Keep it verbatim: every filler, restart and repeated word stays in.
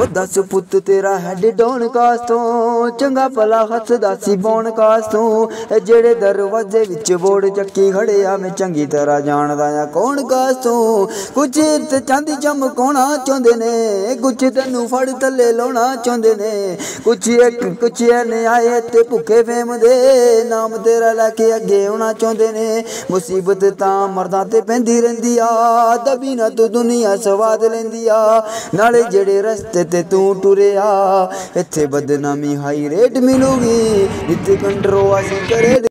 वो दस पुत तेरा हैड डॉन कास्तों चंगा भला हसदा सी बौन कास्तों जेड़े दरवाजे विच बोर्ड चक्की खड़े आ मैं चंगी तरह जानदा आ कौन कास्तों कुछ ते चांदी चमकाउणा चाहुंदे ने कुछ तैनूं फड़ थल्ले लाउणा चाहुंदे ने कुछ एक कुछ ने आए ते भुखे फेम दे नाम तेरा लैके अगे आउणा चाहुंदे ने मुसीबत तां मर्दां ते पैंदी रहिंदी आ दबी ना तू दुनिया स्वाद लैंदी आ नाले जेड़े रस्ते ते तू टुरिया इत्थे बदनामी हाई रेट मिलूगी इत्थे कंट्रोल असीं करे।